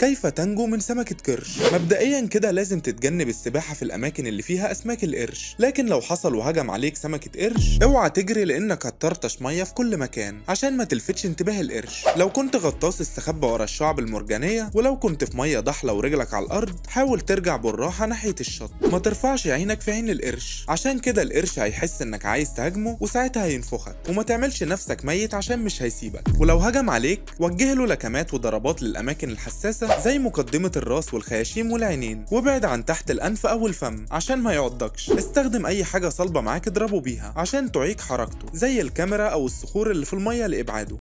كيف تنجو من سمكة قرش؟ مبدئيا كده لازم تتجنب السباحة في الأماكن اللي فيها أسماك القرش، لكن لو حصل وهجم عليك سمكة قرش اوعى تجري لأنك هتطرطش مية في كل مكان عشان ما تلفتش انتباه القرش. لو كنت غطاس استخبى ورا الشعب المرجانية، ولو كنت في مية ضحلة ورجلك على الأرض حاول ترجع بالراحة ناحية الشط، ما ترفعش عينك في عين القرش عشان كده القرش هيحس إنك عايز تهاجمه وساعتها هينفخك. وما تعملش نفسك ميت عشان مش هيسيبك. ولو هجم عليك وجه له لكمات وضربات للأماكن الحساسة زي مقدمة الراس والخياشيم والعينين، وابعد عن تحت الأنف أو الفم عشان ما يعضكش. استخدم أي حاجة صلبة معاك اضربه بيها عشان تعيق حركته زي الكاميرا أو الصخور اللي في المية لإبعاده.